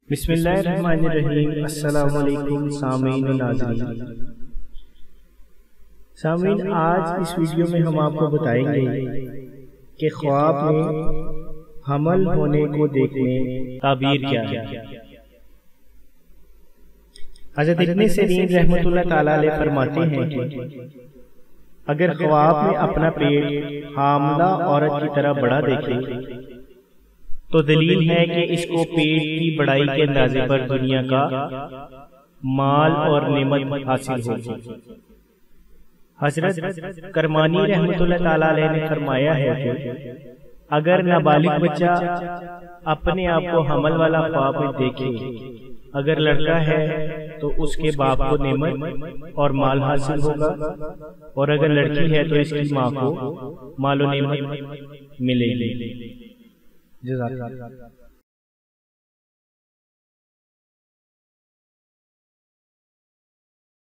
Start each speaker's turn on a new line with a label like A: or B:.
A: بسم اللہ الرحمن الرحیم۔ السلام علیکم سامعین و ناظرین۔ سامعین، آج اس ویڈیو میں ہم آپ کو بتائیں گے کہ خواب میں حمل ہونے کو دیکھنے تعبیر کیا ہے۔ حضرت ابن سیرین رحمۃ اللہ تعالی علیہ فرماتے ہیں کہ اگر خواب میں اپنا پیٹ حاملہ عورت کی طرح بڑا دیکھے تو دلیل ہے کہ اس کو پیٹ کی بڑائی کے اندازے پر دنیا کا مال اور نعمت حاصل ہوگی۔ حضرت کرمانی رحمۃ اللہ تعالی علیہ نے فرمایا ہے کہ اگر نابالغ بچہ اپنے آپ کو حمل والا خواب میں دیکھے، اگر لڑکا ہے تو اس کے باپ کو نعمت اور مال حاصل ہوگا، اور اگر لڑکی ہے تو اس کی ماں کو مال و نعمت ملے گی۔ جزاک اللہ۔